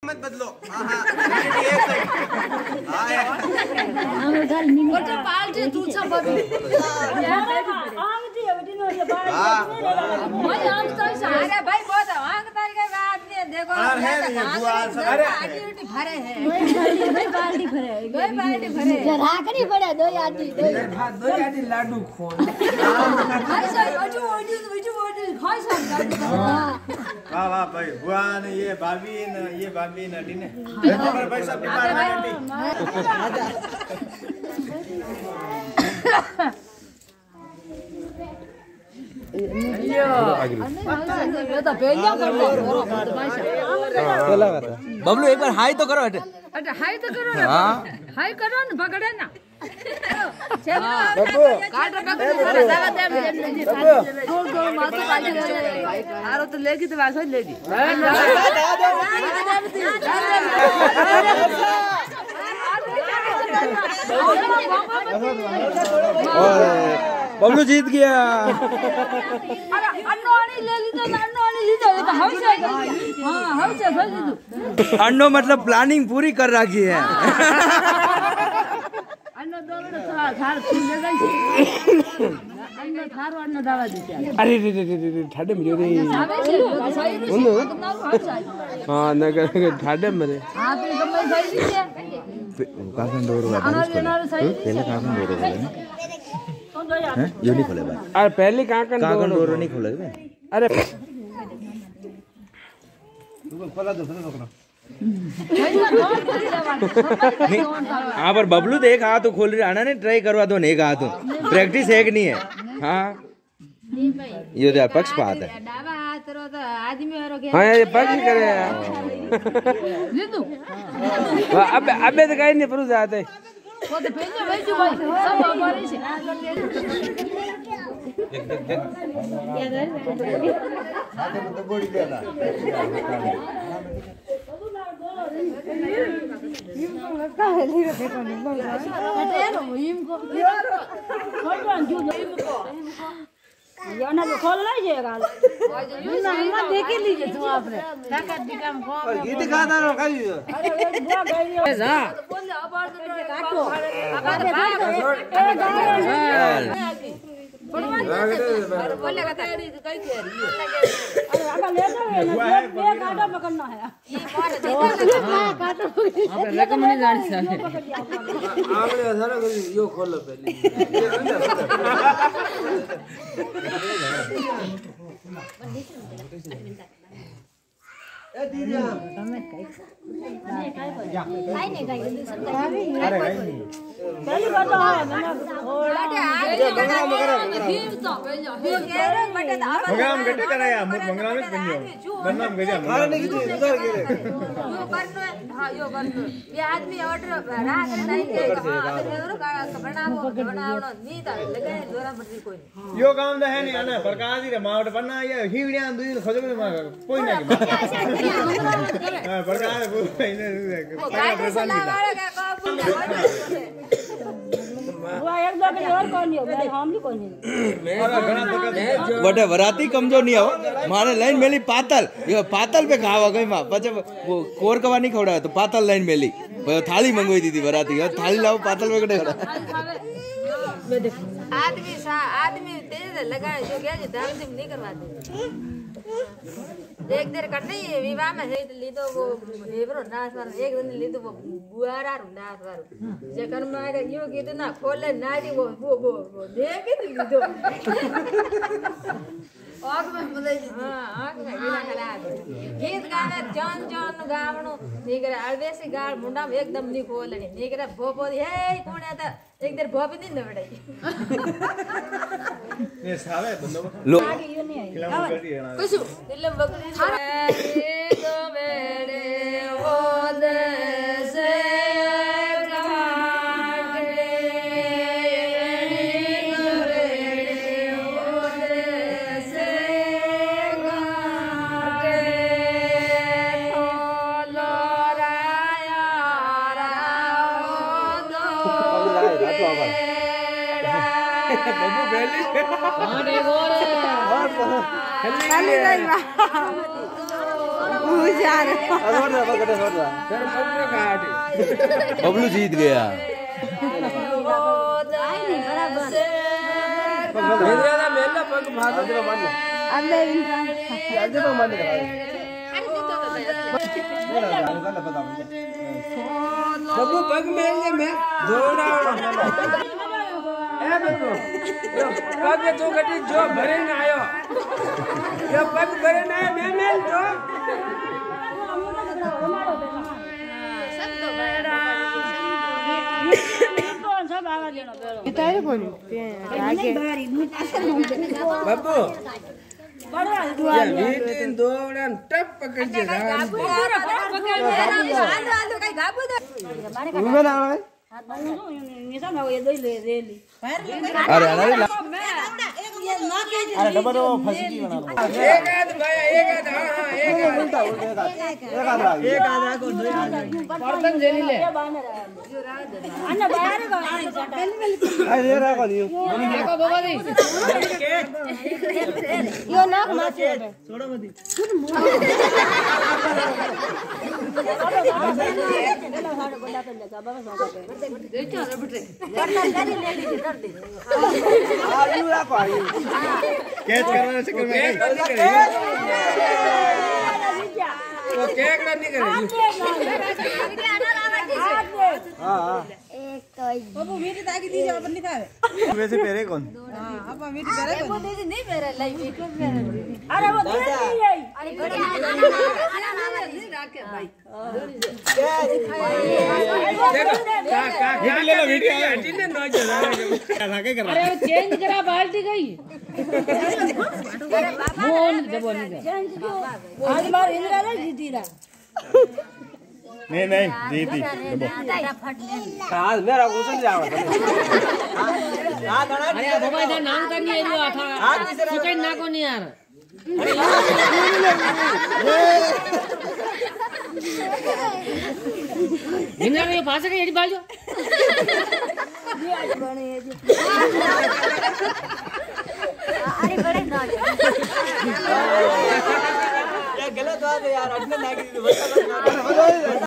मत बदलो। हाँ एक सेकंड। पाल्टे तू सब बदल। अरे भाई बहुत आंख ताल के बात नहीं देखो। अरे भरे हैं। भाई बाल्टी भरे। कोई बाल्टी भरे। राखनी पड़े दो आदमी लाडू खोन। भाई साहब अजू भाई साहब वाह वाह भाई बुआ ने ये भाभी ने टीने भाई साहब बीमार है बबलू एक बार हाई तो करो। अच्छा हाई तो करो ना। हाई करो ना पकड़े ना। काटा पकड़े सारा दावा दे गोल मातो काटी आरो तो लेगी तो वासो लेगी। बबलू जीत गया। अरे अन्नोनी ले ली तो तो हाउस है। हां हाउस है ले ली। अन्नो मतलब प्लानिंग पूरी कर रखी है। अन्नो दोनों थार छीन ले गई। अन्नो थारो अन्नो दावा दी। अरे रे ठाडे में रे। हां नगर ठाडे में रे। हां तो गम्मे सही दी है। काकन डोर वाला पहले काकन डोर वाला हैं ये नहीं खोले भाई। अरे पहले काकन डोर नहीं खोले भाई। अरे खोला दो हाँ पर बबलू तो एक हाथ तो खोल रही आना ने ट्राई करवा दो एक हाथ प्रैक्टिस है कि नहीं है। हाँ ये तो पक्षपात है। हाँ ये पक्ष करे। अबे तो कहीं नहीं पर जाते। वो तो भेजो भेजो भाई सब हमारे से। तो बड़ी देला। याना तो खोल नहीं जाएगा। ना ना देख लीजिए तुम आपने। ताकत दिखा हम और ये दिखा दो कहीं। अरे वो गई है। जा बोल आवाज काटो। बोले का तैयारी कई कह रही है। अरे आका ले दो ये काटा पकड़ना है। ये मार देखा काटो। आप रकम नहीं जानी चाहिए। आगले सारा यो खोल लो पहले। ए दीदी हमें नहीं पहली बात है ना ओड़े मंगराम गड्ढे कराया मंगराम में बनियो बननाम गजा मारे नहीं की उधर गिरे यो करनो हां यो करनो ये आदमी ऑर्डर राख नहीं के हां बनावो नी ता लगे दोरा मर्जी कोई यो काम तो है नहीं आना प्रकाश जी रे मावट बना ये हिवड़िया दुई खोजो कोई नहीं हां प्रकाश बोल इने गाड़ी चला वाला का बोल वो एक दो के और कौन नहीं हो हम नहीं कोई नहीं बटे वराती कमजोर नहीं हो मारे लाइन मेली पातल ये पातल पे खावा गई मां पछे वो कोर कवा नहीं खवड़ा तो पातल लाइन मेली थाली मंगवाई दी थी वराती थाली लाओ पातल पे कटे आदमी तेज लगाए जो क्या दाम से नहीं करवाते एक देर कट नहीं विवाह में है लीधो वो हेबरो नास वाला एक दिन लीधो वो बुआरा नास वाला जे कर्म आगे यो कीधु ना खोले नारी वो देखे लीधो आग में बोले हां आग में गिला खला गीत गावे जान गावणो नी करे अलवेसी गाल मुंडा में एकदम नी खोले नी करे भोपो हे कोण आता एक देर भोपी नहीं नवड़ाई ये सावे बंदो लो आगे यो नहीं आई कसु दिलम बकरी तो मेरे ओ से बबू बेली हां देखो रे खाली नहीं बबलू जीत गया। बबू पग मेल में जोड़ा पग तो गटी जो भरे न आयो यो पग भरे न आयो मैं मेल तो बबू या मीटिंग दोड़न टप पकड़ के अरे अरे डबल फंसी बना लो। एक आध भाई एक आध हां एक आध को दो बर्तन जेली ले अन्ना बाहर का अरे राखो दियो देखो बाबा दी यो नाक माछे छोड़ो मत आयु राखो आयु कैच करने चक्कर में वो केक नहीं करे हां बाबू मीठी ताकि दीजिए अपन नहीं खावे वैसे पेरे कौन हां अब मीठी पेरे वो दीदी नहीं मेरा लाई अरे वो दे दी है अरे बड़ी नहीं रखे भाई देखो ले लो वीडियो जिन्ने नौ जरा आगे कर अरे चेंज करा बाल्टी गई मोहन दबो नहीं आज बार इंदिरा ने जीती ना नहीं जीती आज मेरा क्वेश्चन जावा अरे बाबा इधर नाम करनी है जो था चिकन ना को नहीं यार इंदिरा में पास के एडी बाजो अरे बड़े ना गलत बात है यार अटने ना की